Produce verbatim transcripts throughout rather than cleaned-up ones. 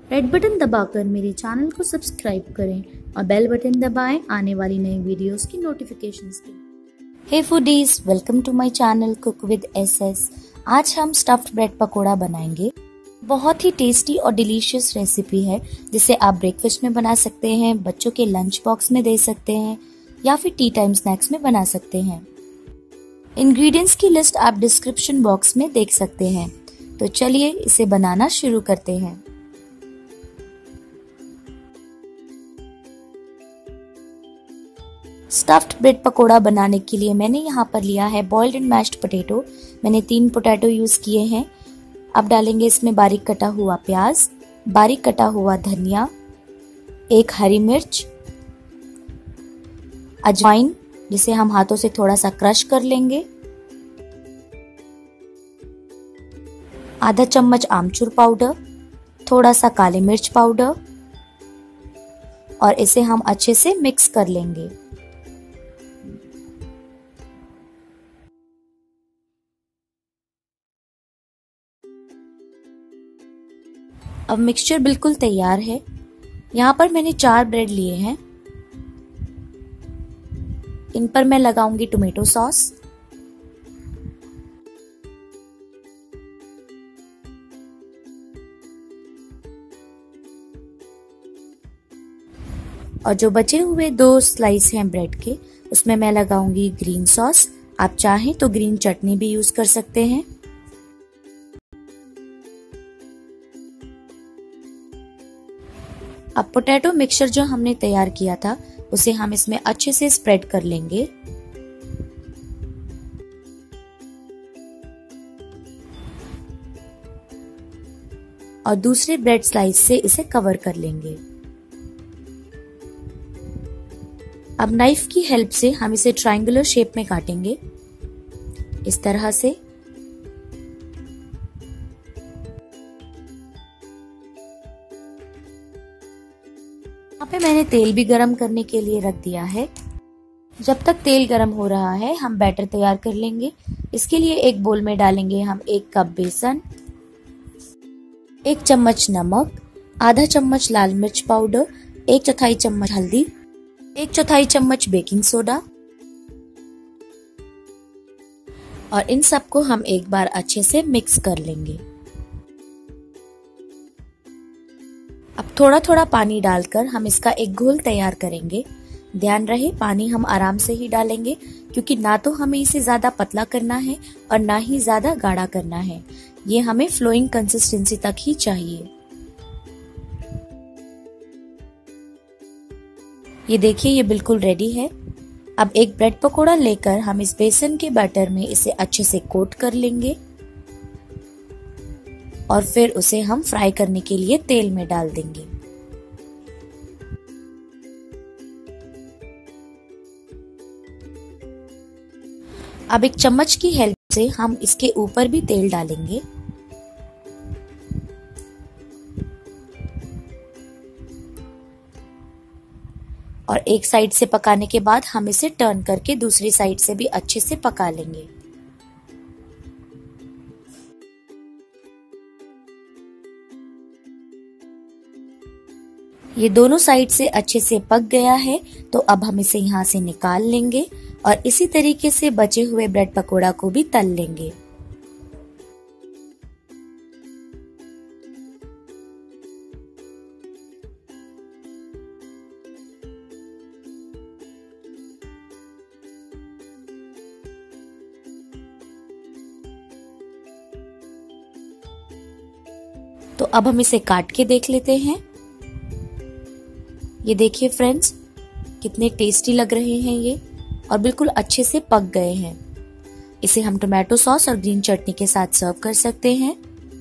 Red button दबाकर मेरे channel को सब्सक्राइब करें और बेल बटन दबाएं आने वाली नई वीडियोस की नोटिफिकेशंस के। Hey foodies, welcome to my channel cook with SS. आज हम स्टफ्ड ब्रेड पकोड़ा बनाएंगे। बहुत ही टेस्टी और डिलीशियस रेसिपी है जिसे आप ब्रेकफास्ट में बना सकते हैं, बच्चों के लंच बॉक्स में दे सकते हैं या फिर टी टाइम स्नैक्स में बना सकते हैं। इंग्रेडिएंट्स की लिस्ट आप डिस्क्रिप्शन बॉक्स में देख सकते हैं। तो चलिए इसे बनाना शुरू करते हैं। स्टफ्ड ब्रेड पकोड़ा बनाने के लिए मैंने यहाँ पर लिया है बॉइल्ड एंड मैश्ड पोटैटो। मैंने तीन पोटैटो यूज किए हैं। अब डालेंगे इसमें बारीक कटा हुआ प्याज, बारीक कटा हुआ धनिया, एक हरी मिर्च, अजवाइन जिसे हम हाथों से थोड़ा सा क्रश कर लेंगे, आधा चम्मच आमचूर पाउडर, थोड़ा सा काली मिर्च पाउडर और इसे हम अच्छे से मिक्स कर लेंगे। अब मिक्सचर बिल्कुल तैयार है। यहाँ पर मैंने चार ब्रेड लिए हैं। इन पर मैं लगाऊंगी टोमेटो सॉस, और जो बचे हुए दो स्लाइस हैं ब्रेड के, उसमें मैं लगाऊंगी ग्रीन सॉस। आप चाहें तो ग्रीन चटनी भी यूज कर सकते हैं। अब पोटैटो मिक्सचर जो हमने तैयार किया था उसे हम इसमें अच्छे से स्प्रेड कर लेंगे और दूसरे ब्रेड स्लाइस से इसे कवर कर लेंगे। अब नाइफ की हेल्प से हम इसे ट्रायंगुलर शेप में काटेंगे, इस तरह से। यहाँ पे मैंने तेल भी गरम करने के लिए रख दिया है। जब तक तेल गरम हो रहा है हम बैटर तैयार कर लेंगे। इसके लिए एक बोल में डालेंगे हम एक कप बेसन, एक चम्मच नमक, आधा चम्मच लाल मिर्च पाउडर, एक चौथाई चम्मच हल्दी, एक चौथाई चम्मच बेकिंग सोडा और इन सबको हम एक बार अच्छे से मिक्स कर लेंगे। अब थोड़ा थोड़ा पानी डालकर हम इसका एक घोल तैयार करेंगे। ध्यान रहे पानी हम आराम से ही डालेंगे, क्योंकि ना तो हमें इसे ज्यादा पतला करना है और ना ही ज्यादा गाढ़ा करना है। ये हमें फ्लोइंग कंसिस्टेंसी तक ही चाहिए। ये देखिए, ये बिल्कुल रेडी है। अब एक ब्रेड पकोड़ा लेकर हम इस बेसन के बैटर में इसे अच्छे से कोट कर लेंगे और फिर उसे हम फ्राई करने के लिए तेल में डाल देंगे। अब एक चम्मच की हेल्प से हम इसके ऊपर भी तेल डालेंगे और एक साइड से पकाने के बाद हम इसे टर्न करके दूसरी साइड से भी अच्छे से पका लेंगे। ये दोनों साइड से अच्छे से पक गया है, तो अब हम इसे यहाँ से निकाल लेंगे और इसी तरीके से बचे हुए ब्रेड पकोड़ा को भी तल लेंगे। तो अब हम इसे काट के देख लेते हैं। ये देखिए फ्रेंड्स, कितने टेस्टी लग रहे हैं ये और बिल्कुल अच्छे से पक गए हैं। इसे हम टोमेटो सॉस और ग्रीन चटनी के साथ सर्व कर सकते हैं।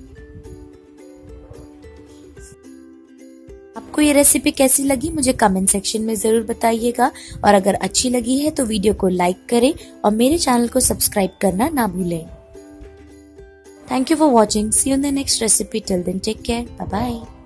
आपको ये रेसिपी कैसी लगी मुझे कमेंट सेक्शन में जरूर बताइएगा, और अगर अच्छी लगी है तो वीडियो को लाइक करें और मेरे चैनल को सब्सक्राइब करना ना भूलें। Thank you for watching. See you in the next recipe. Till then, take care. Bye bye.